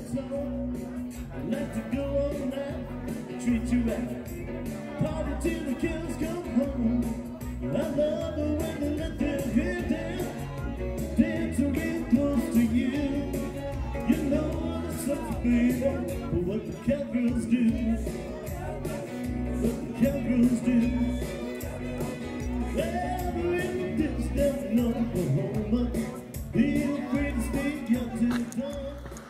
Like to go all night, treat you right. Party till the kids come home. I love the way they let their hair down, dancing real close to you. You know it's such a baby, but what the cowgirls do, what the cowgirls do. Well, we're in the ditch down in Oklahoma, being afraid to stay out till dawn.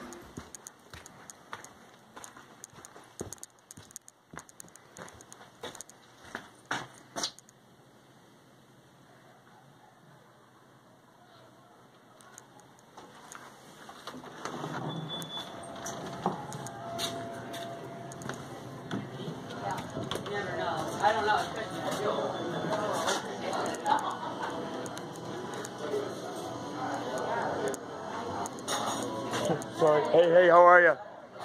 I don't know. Sorry. Hey, how are you?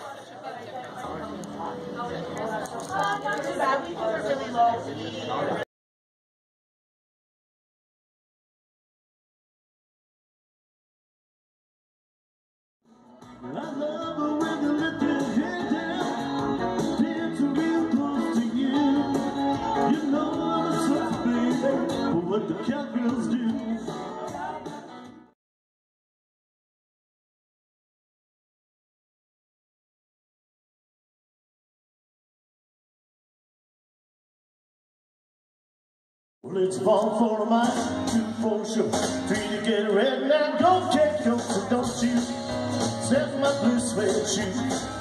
Really low. I love the way you let your hair down, dancing real close to you. You know it's such a baby, but what the cowgirls do. Well, it's fall for a mile, 2 for sure. 3 to get ready now, go get your, so don't you set my blue suede shoes.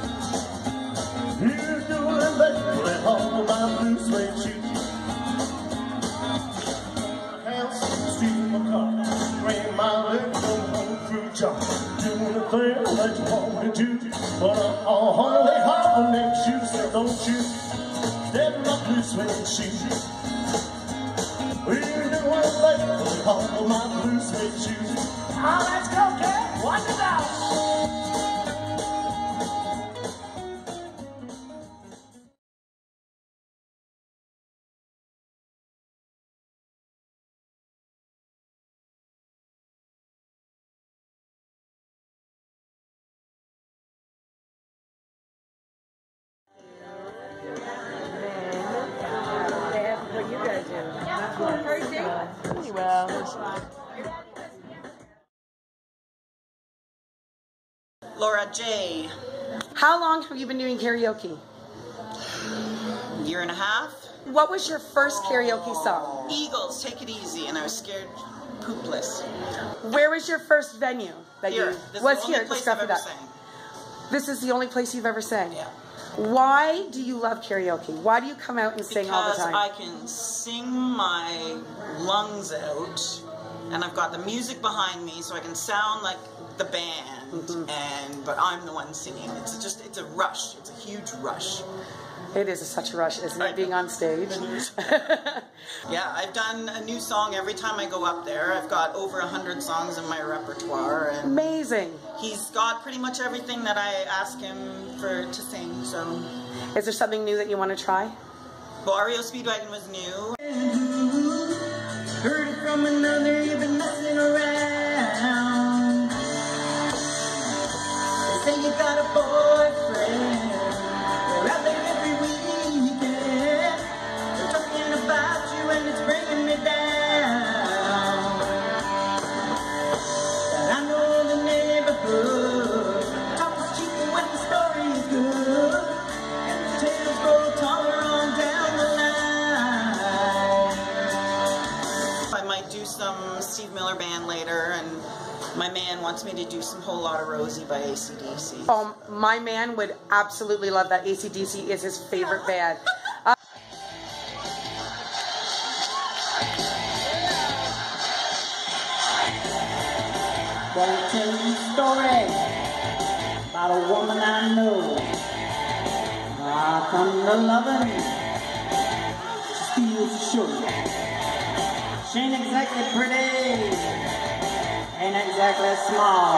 Here's doing baby, all of my blue suede shoes. House, steal my car, bring my leg, go home through jar. Doing the thing that you want to do, but I'm on they hard neck shoes, so don't you step my blue suede shoes. We're doing baby, all of my blue suede shoes. Oh, let's go, kid. Watch it out. What you guys do? Pretty well. Laura J. How long have you been doing karaoke? Year and a half. What was your first karaoke song? Eagles, Take It Easy, and I was scared poopless. Where was your first venue that Here. you This was is the here only at the place I've Scruffy ever Duck? sang. This is the only place you've ever sang? Yeah. Why do you love karaoke? Why do you come out and sing all the time? Because I can sing my lungs out, and I've got the music behind me, so I can sound like the band, but I'm the one singing. It's a rush. It's a huge rush. It is such a rush, isn't it, being on stage? Yeah, I've done a new song every time I go up there. I've got over 100 songs in my repertoire. And amazing. He's got pretty much everything that I ask him to sing, so. Is there something new that you want to try? Well, REO Speedwagon was new. Heard it from another, you've been messing around. They say you got a boyfriend. They're out there every weekend. They're talking about you and it's bringing me down. But I know the neighborhood. Talk is cheap when the story is good. And the tales grow taller on down the line. I might do some Steve Miller Band later, and my man wants me to do some Whole Lot of Rosie by AC/DC. Oh, my man would absolutely love that. AC/DC is his favorite band. Gonna tell you a story about a woman I know. I come to loving, she steals the show. She ain't exactly pretty, ain't exactly small.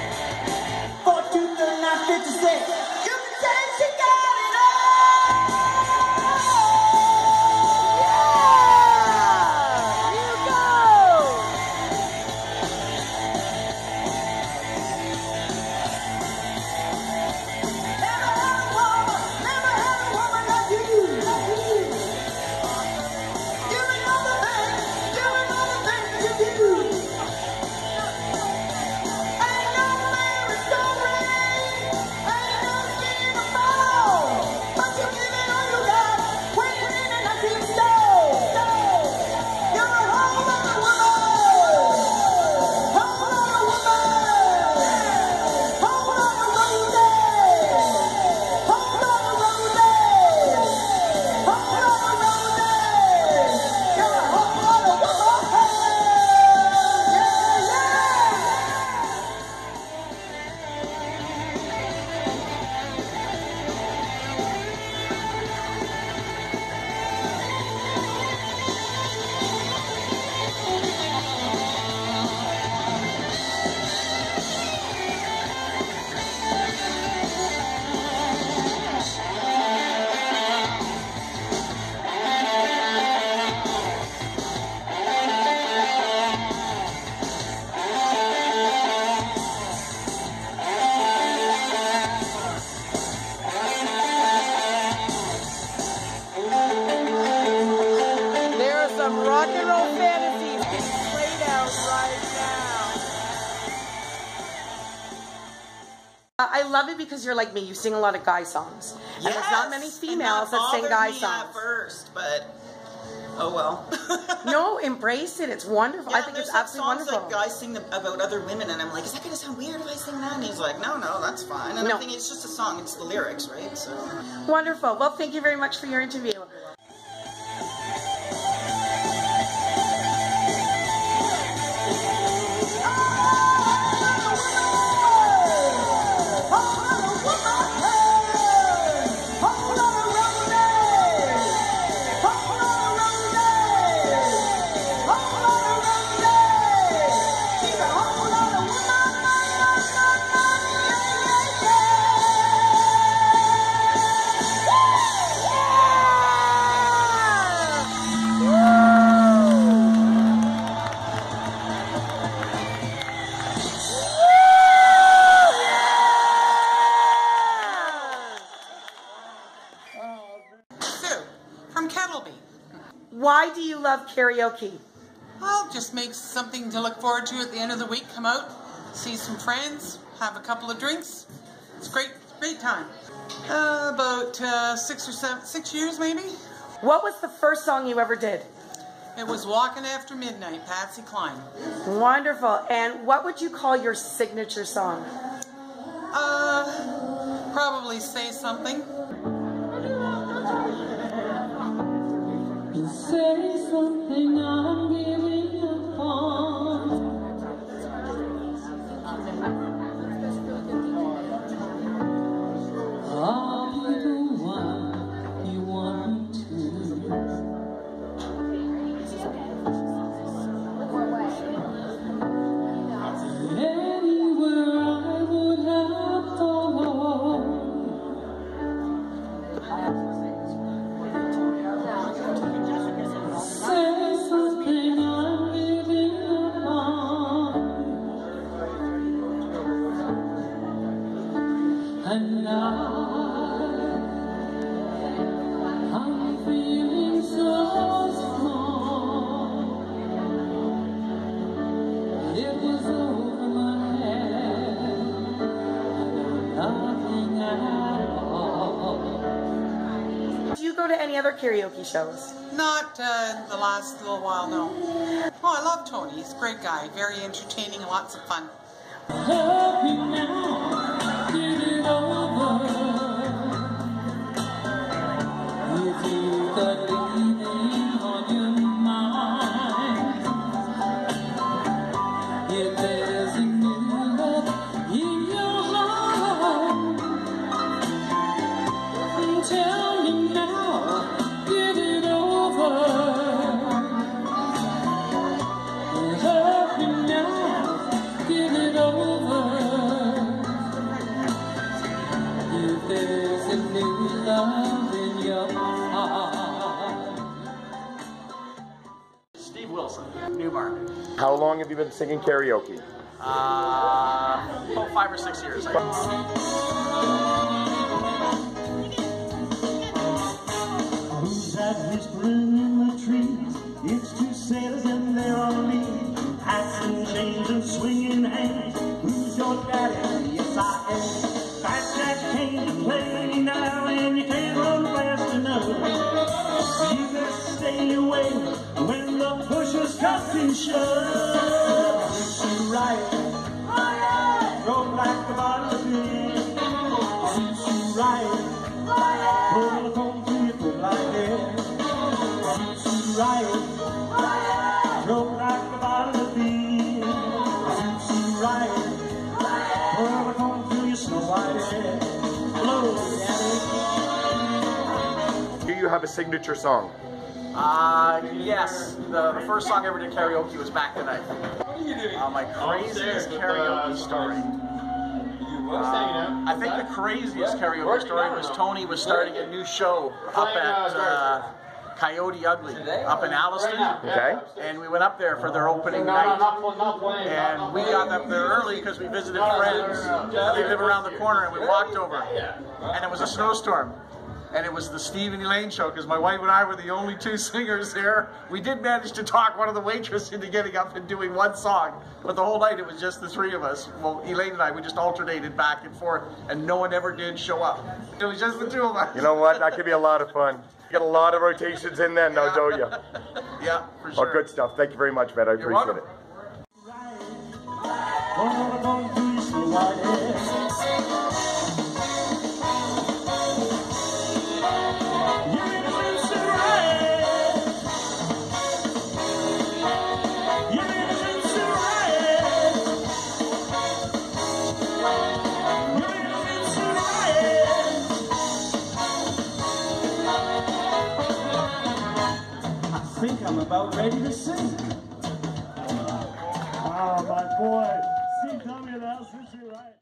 4-2-39-56, you can say she got it all. Yeah! You go! I love it because you're like me. You sing a lot of guy songs. And there's not many females that sing guy songs. At first, but oh well. No, embrace it. It's wonderful. Yeah, I think it's absolutely songs wonderful. that guys sing about other women, and I'm like, is that going to sound weird if I sing that? And he's like, no, that's fine. And No. I think it's just a song. It's the lyrics, right? So. Wonderful. Well, thank you very much for your interview. Why do you love karaoke? Well, just makes something to look forward to at the end of the week. Come out, see some friends, have a couple of drinks. It's great time. About 6 years maybe. What was the first song you ever did? It was Walking After Midnight, Patsy Cline. Wonderful. And what would you call your signature song? Probably Say Something. Say something, I'm giving up on. I'll be the one you want to. Anywhere I would have gone. Say something, I'm giving up on. And now I'm feeling so strong. It was over my head, nothing at all. Do you go to any other karaoke shows? Not the last little while, no. Oh, I love Tony. He's a great guy. Very entertaining, lots of fun. Help me now, get it over. If you got leaving on your mind, if there's a new love in your heart, tell me now, get it over. Help me now, get it over. If there's a new love in your heart. Steve Wilson, Newmarket. How long have you been singing karaoke? About 5 or 6 years. Who's that whispering in the trees? It's two sailors and they're on leave. Hats and chains and swinging hands. Who's your daddy? Yes, I am. Fat Jack came to play now and you can't run fast enough. You better stay away when the pushers come to shove. Suits Riot, roll like a bottle of beer. Suits Riot, pull the comb to your coat like that. Suits Riot, roll like a bottle of beer. Suits Riot, pull the comb to your snow white hair. Blow, daddy. Do you have a signature song? Yes. The first song I ever did karaoke was Back the Night. My craziest karaoke story. I think the craziest karaoke story was Tony was starting a new show up at Coyote Ugly up in Alliston. Okay. And we went up there for their opening night. And we got up there early because we visited friends. They live around the corner and we walked over. And it was a snowstorm. and it was the Steve and Elaine show because my wife and I were the only two singers there. We did manage to talk one of the waitresses into getting up and doing one song, but the whole night it was just the three of us. Well, Elaine and I, we just alternated back and forth, and no one ever did show up. It was just the two of us. You know what? That could be a lot of fun. You get a lot of rotations in then, now, don't you? Yeah, for sure. Oh, good stuff. Thank you very much, man. I appreciate it. I think I'm about ready to sing. Oh, my boy. CW, that's what you right.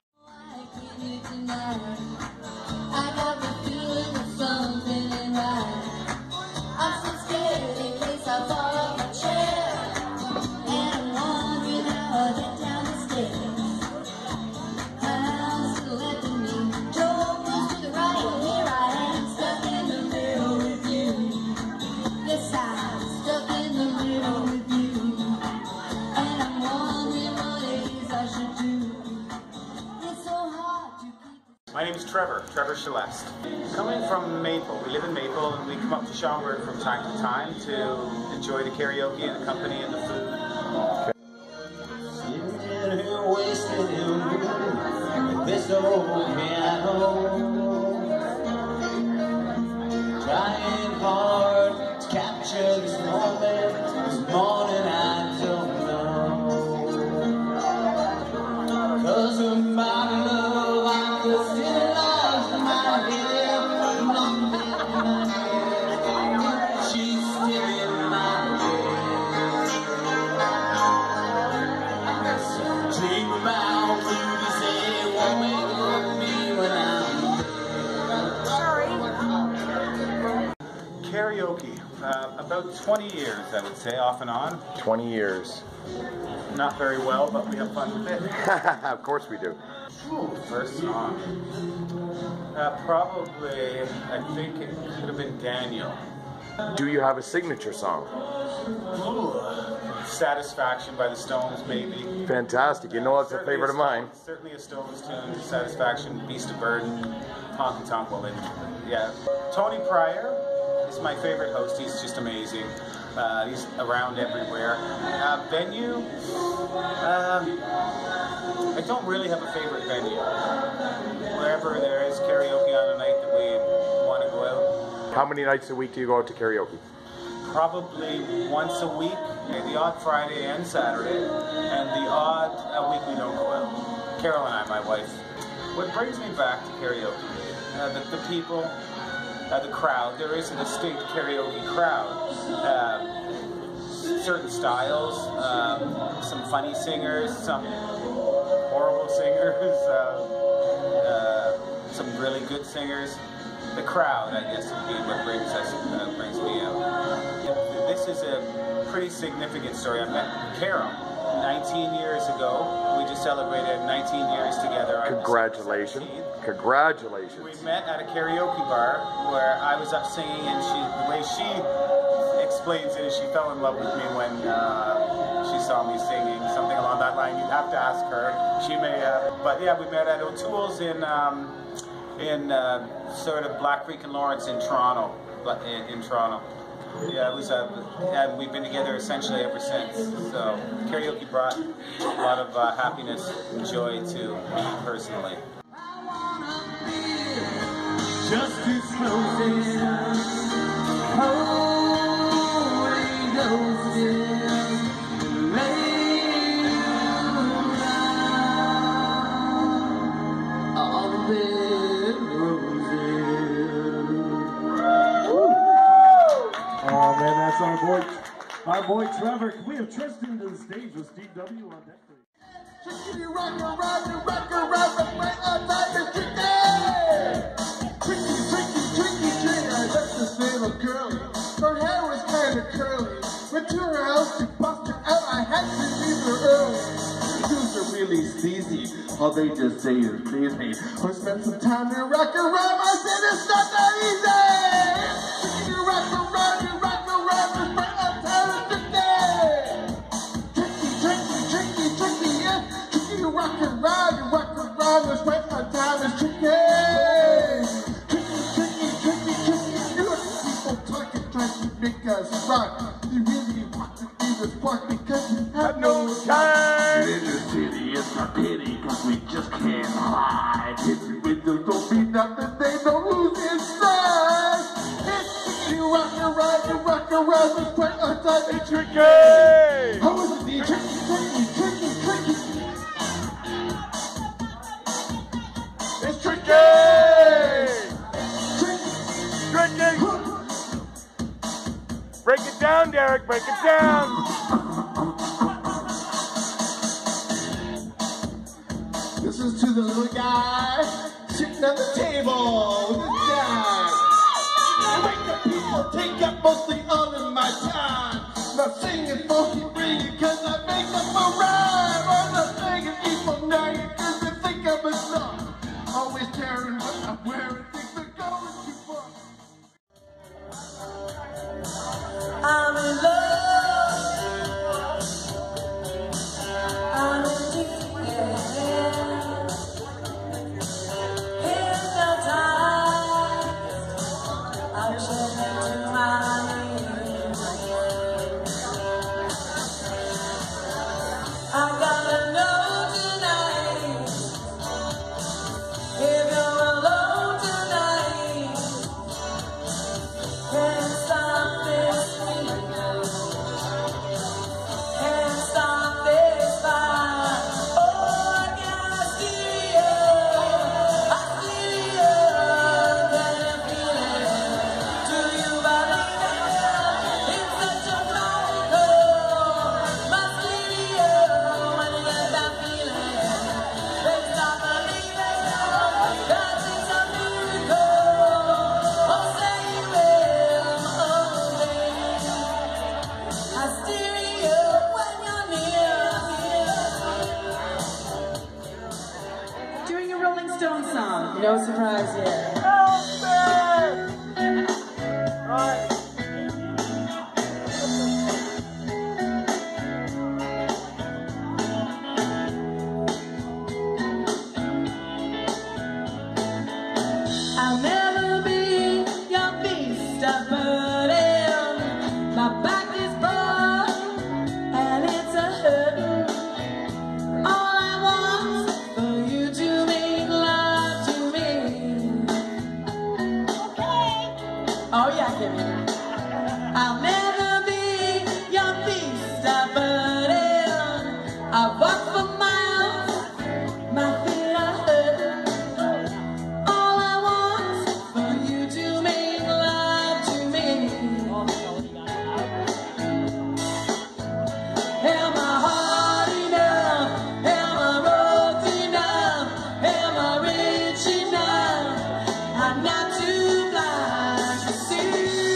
I got the feeling that something ain't right. I'm so scared in case I fall off my chair. And I'm wondering how I get down the stairs. I'm still letting me go to the right. Here I am, stuck in the middle with you. Yes, I'm stuck in the middle with you. And I'm wondering what it is I should do. It's so hard to keep. My name is Trevor Celeste. Coming from Maple, we live in Maple and we come up to Schomberg from time to time to enjoy the karaoke and the company and the food. Sitting here wasting with this old piano, trying hard to capture this morning I don't know. 'Cause a bottle of vodka still lies in my head, numbing my head. She's still in my head. So dream about you to say it won't make of me when I'm Sorry. Karaoke, about 20 years I would say, off and on. 20 years. Not very well, but we have fun with it. Of course we do. First song. Probably, I think it could have been Daniel. Do you have a signature song? Satisfaction by the Stones, maybe. Fantastic. You know it's a favorite of mine. Certainly a Stones tune. Satisfaction, Beast of Burden, Honky Tonk Woman. Yeah. Tony Pryor is my favorite host. He's just amazing. He's around everywhere. Venue, I don't really have a favorite venue. Wherever there is karaoke on a night that we want to go out. How many nights a week do you go out to karaoke? Probably once a week, the odd Friday and Saturday, and the odd week we don't go out. Carol and I, my wife. What brings me back to karaoke, the people, the crowd. There is a distinct karaoke crowd. Certain styles, some funny singers, some horrible singers, some really good singers. The crowd, I guess, would be what brings me out. This is a pretty significant story. I met Carol 19 years ago. We just celebrated 19 years together. Congratulations. Congratulations. We met at a karaoke bar where I was up singing, and the way she explains it is she fell in love with me when she saw me singing, something along that line. You'd have to ask her. She may have. But yeah, we met at O'Toole's in sort of Black Creek and Lawrence in Toronto. Yeah, it was and we've been together essentially ever since. So karaoke brought a lot of happiness and joy to me personally. Justice closes, Holy Ghost is laying on red roses. Oh man, that's our boy Trevor. Can we have Tristan to the stage with Steve W on deck? Little girl, her hair was kind of curly. Went to her house to bust her out. I had to leave her early. Shoes are really seasoned. easy. All they just say is busy. Or spend some time to rock around. I said it's not that easy. You rock around, it's right on time is tricky, yeah. You rock around, it's right on time is tricky. Make us rock. You really want to be this part because you have no time. In the city, it's not pity because we just can't hide. Hit the windows, don't be nothing, they know who's inside. You rock around, it's right on time. It's tricky. How is it, D? Tricky. It's tricky. Break it down, Derek, break it down. This is to the little guy sitting at the table with his dad. I make the people take up mostly all of my time. Not singing funky ring because I make them a rhyme. I'm not singing evil night because they think I'm a star. Always caring what I'm wearing, things are going too far. I'm in love. I'm hypnotized. I'm shaking to my knees. I gotta know tonight if you're alone tonight. Can't stop this feeling. Can't stop this fire. Oh, I gotta see you. I see you. Can you feel it? Do you believe it? It's such a miracle. Must be you when you get that feeling. Then stop believing. 'Cause it's a miracle. Oh, say you will. Hysteria when you're near. Doing a Rolling Stone song. No surprise here. I'll never be your beast of burden. My back is broad and it's a hurting. All I want for you to make love to me. Oh yeah, Kimmy. I'll never be your beast of burden. I walk for miles, my feet are hurting. All I want for you to make love to me. Am I hard enough? Am I rough enough? Am I rich enough? I'm not too blind to see.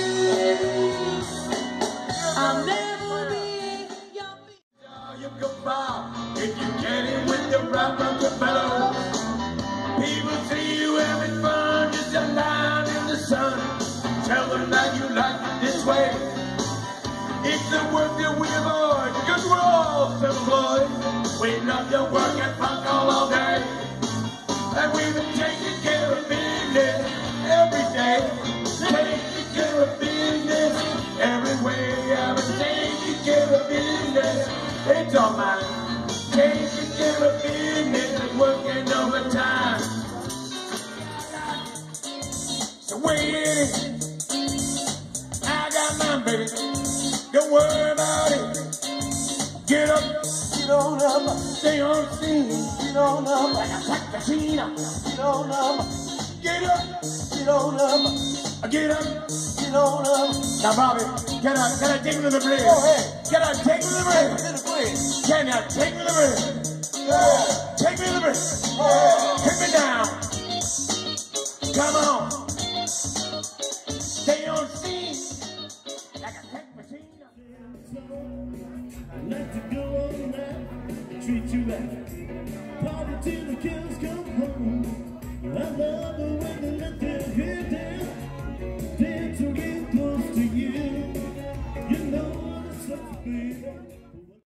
I'll never be your beast. You go far if you get it with the rap of the fellow. People see you having fun, just a line in the sun. Tell them that you like it this way. It's the work that we avoid, cause we're all self-employed. We love to work and fuck all day. And we've been taking care of business every day. Taking care of business every way. I've been taking care of business. It's all mine. Taking care of business and working overtime. So wait, I got mine, baby. Don't worry about it. Get up, get on up, stay on scene. Get on up like a black machine. Get on up, get up, get on up, get up, get on up. Now, Bobby, can I take me to the bridge? Go ahead. Can I take me to the bridge? Can you take me to the bridge? Yeah. Take me to the bridge. Yeah. Hit me down. Come on. Stay on scene. Like a black machine. I like to go on that, treat you right. Party till the kill